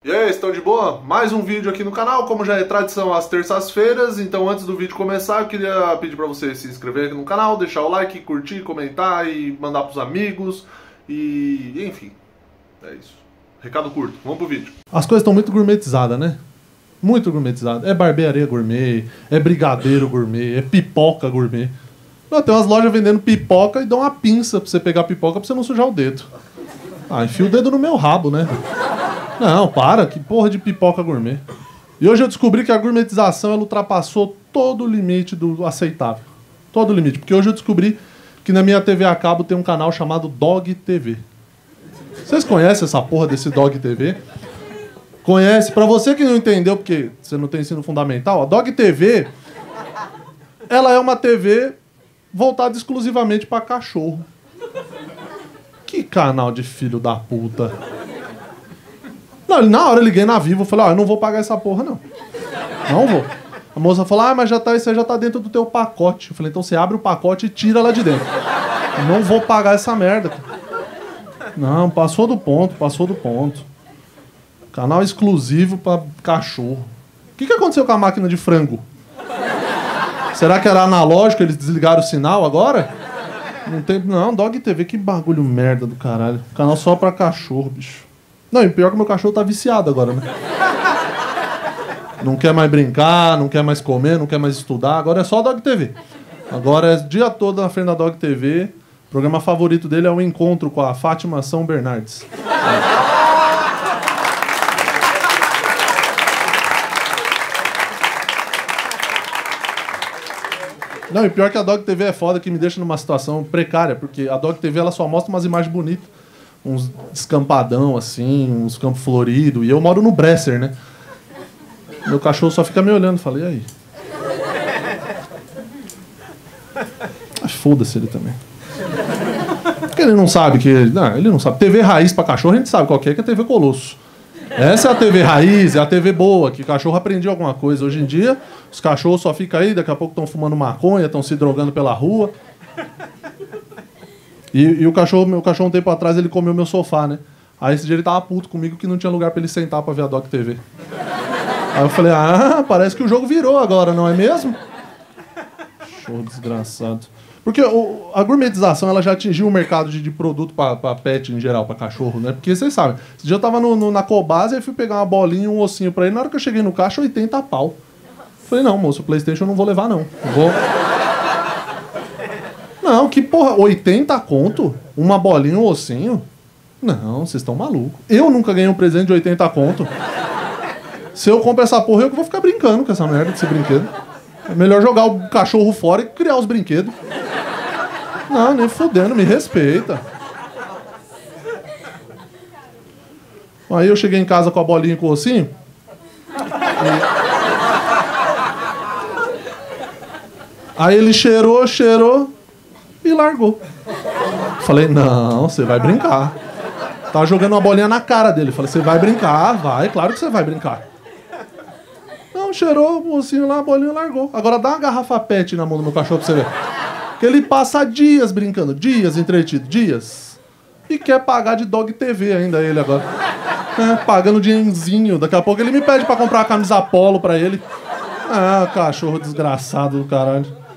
E aí, estão de boa? Mais um vídeo aqui no canal, como já é tradição às terças-feiras. Então antes do vídeo começar, eu queria pedir pra você se inscrever aqui no canal, deixar o like, curtir, comentar e mandar pros amigos. E enfim, é isso. Recado curto, vamos pro vídeo. As coisas estão muito gourmetizadas, né? Muito gourmetizadas. É barbearia gourmet, é brigadeiro gourmet, é pipoca gourmet. Não, tem umas lojas vendendo pipoca e dão uma pinça pra você pegar a pipoca pra você não sujar o dedo. Ah, enfia o dedo no meu rabo, né? Não, para, que porra de pipoca gourmet. E hoje eu descobri que a gourmetização ela ultrapassou todo o limite do aceitável. Todo o limite. Porque hoje eu descobri que na minha TV a cabo tem um canal chamado Dog TV. Vocês conhecem essa porra desse Dog TV? Conhece? Pra você que não entendeu, porque você não tem ensino fundamental, a Dog TV, ela é uma TV voltada exclusivamente pra cachorro. Que canal de filho da puta. Não, na hora eu liguei na Vivo, eu falei, eu não vou pagar essa porra, não. Não vou. A moça falou, mas isso aí já tá dentro do teu pacote. Eu falei, então você abre o pacote e tira lá de dentro. Eu não vou pagar essa merda. Não, passou do ponto, passou do ponto. Canal exclusivo pra cachorro. O que aconteceu com a máquina de frango? Será que era analógico, eles desligaram o sinal agora? Não tem... Não, Dog TV, que bagulho merda do caralho. Canal só pra cachorro, bicho. Não, e pior que meu cachorro tá viciado agora, né? Não quer mais brincar, não quer mais comer, não quer mais estudar. Agora é só Dog TV. Agora é o dia todo na frente da Dog TV. O programa favorito dele é o encontro com a Fátima São Bernardes. Não, e pior que a Dog TV é foda, que me deixa numa situação precária, porque a Dog TV ela só mostra umas imagens bonitas. Uns descampadão, assim, uns campos floridos. E eu moro no Bresser, né? Meu cachorro só fica me olhando. Falei, e aí? Foda-se ele também. Porque ele não sabe que... Não, ele não sabe. TV raiz pra cachorro, a gente sabe qual que é a TV Colosso. Essa é a TV raiz, é a TV boa, que cachorro aprendia alguma coisa. Hoje em dia, os cachorros só ficam aí, daqui a pouco estão fumando maconha, estão se drogando pela rua. E o cachorro, meu cachorro um tempo atrás, ele comeu meu sofá, né? Aí esse dia ele tava puto comigo que não tinha lugar pra ele sentar pra ver a Dog TV. Aí eu falei, parece que o jogo virou agora, não é mesmo? Show desgraçado. Porque a gourmetização, ela já atingiu o mercado de produto pra pet em geral, pra cachorro, né? Porque vocês sabem, esse dia eu tava na Cobase e fui pegar uma bolinha e um ossinho pra ele. Na hora que eu cheguei no caixa, 80 pau. Falei, não, moço, o PlayStation eu não vou levar, não. Eu vou... Não, que porra, 80 conto? Uma bolinha, um ossinho? Não, vocês estão malucos. Eu nunca ganhei um presente de 80 conto. Se eu compro essa porra, eu vou ficar brincando com essa merda desse brinquedo. É melhor jogar o cachorro fora e criar os brinquedos. Não, nem fudendo, me respeita. Aí eu cheguei em casa com a bolinha e com o ossinho. Aí ele cheirou e largou. Falei, não, você vai brincar. Tava jogando uma bolinha na cara dele. Falei, você vai brincar? Vai, claro que você vai brincar. Não, cheirou, o mocinho lá, a bolinha largou. Agora dá uma garrafa pet na mão do meu cachorro pra você ver. Porque ele passa dias brincando, dias entretido, dias. E quer pagar de Dog TV ainda ele agora. Pagando dinheirinho. Daqui a pouco ele me pede pra comprar uma camisa polo pra ele. Cachorro desgraçado do caralho.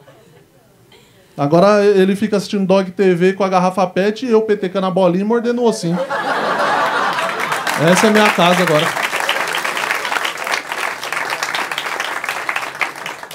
Agora ele fica assistindo Dog TV com a garrafa pet e eu petecando a bolinha e mordendo o ossinho. Essa é a minha casa agora.